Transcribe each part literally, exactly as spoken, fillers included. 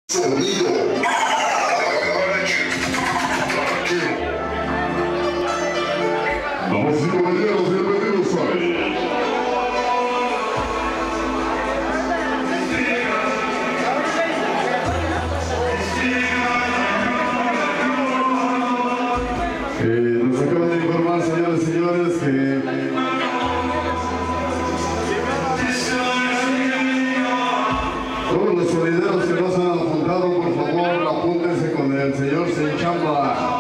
Sonido. Damas y caballeros, bienvenidos a Eh, nos acaban de informar, señores y señores, que todos los sonideros que no se han apuntado, por favor, apúntense con el señor Senchamba.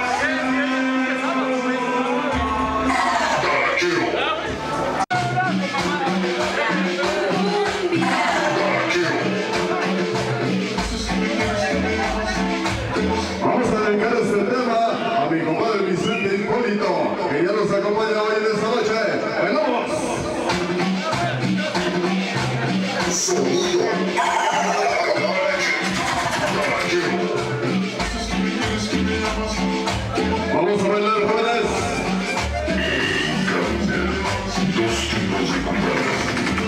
Vamos a dedicar este tema a mi compadre Vicente Hipólito, que ya nos acompaña hoy en esta noche. ¡Bailamos! Sonido. Vamos a bailar, jóvenes. Dos tipos de compadres.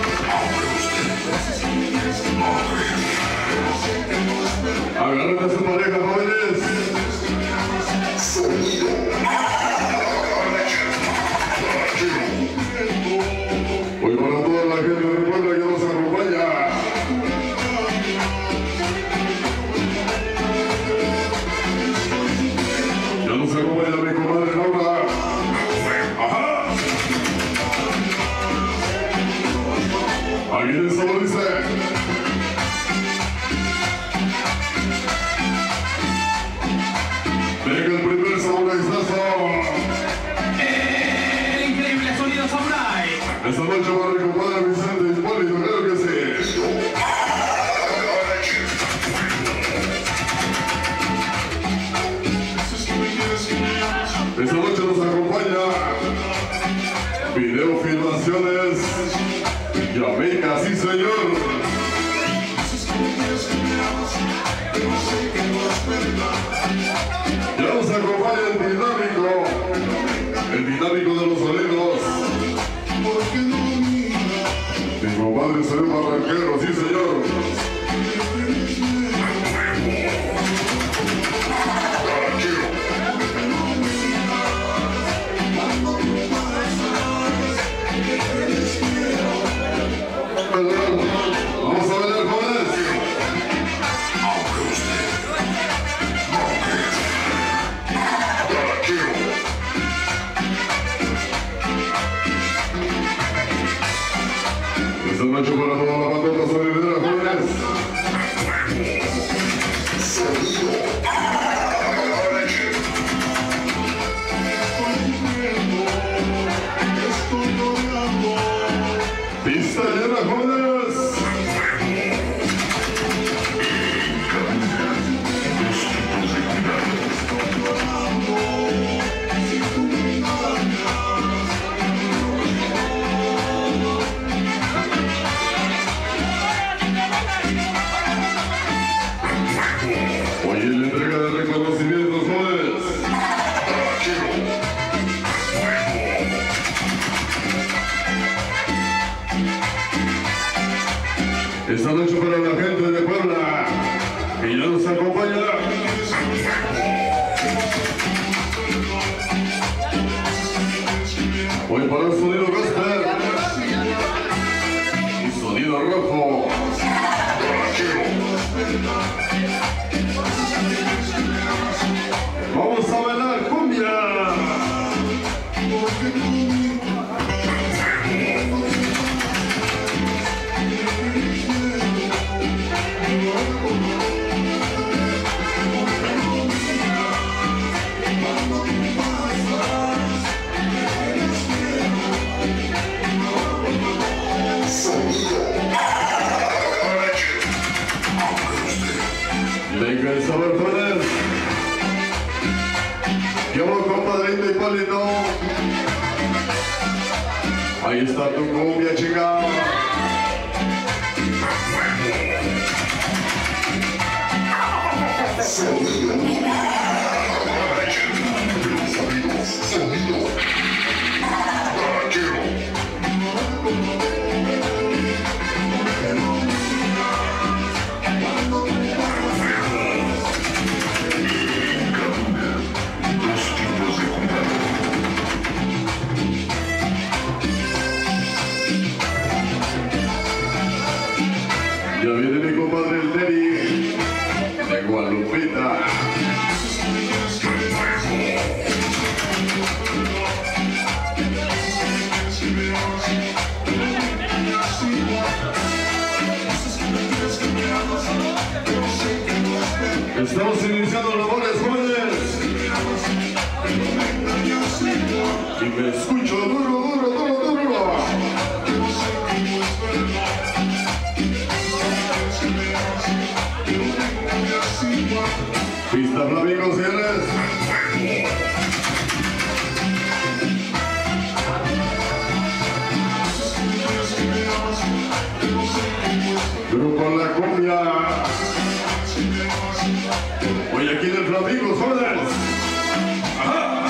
Agarren a su pareja, jóvenes. Sonido. Hoy para toda la gente de Puebla que nos acompaña. Ya nos acompaña mi comadre Laura. Ajá. Aquí en sabor dice. Venga el primer samuraizazo. El increíble sonido samurai. Esta noche para mi compadre Vicente Hipólito, claro que sí. Esta noche nos acompaña Video Filmaciones Jamaica, sí señor. Ya nos acompaña el dinámico, el dinámico de los sonidos. Mi compadre se ve barranquero, sí señor. Vamos a bailar, jóvenes. Esta noche para toda la bandota sonidera, jóvenes. Sonido. Pista llena, jóvenes. Hoy en la entrega de reconocimientos, jóvenes. Esta noche para la gente de Puebla, que ya nos acompaña. Hoy para el sonido gospel y sonido rojo. Vamos a bailar cumbia. Venga el sabor, jóvenes. Yo, compadrito Hipólito. Ahí está tu cumbia, chica. Sonido. Sonido. Sonido. Estamos iniciando labores, jóvenes. Y me escucho duro, duro, duro, duro. Pista Flamingo, señores. Grupo La Cumbia. Hoy aquí en el Flamingo, jóvenes. Ajá.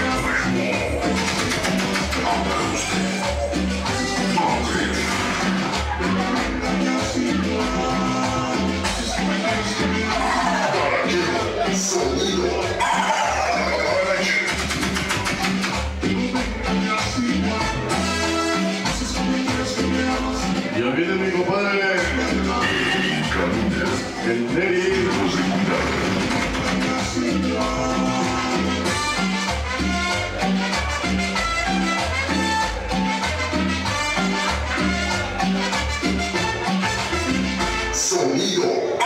Ya viene mi compadre, el Neri. Sonido.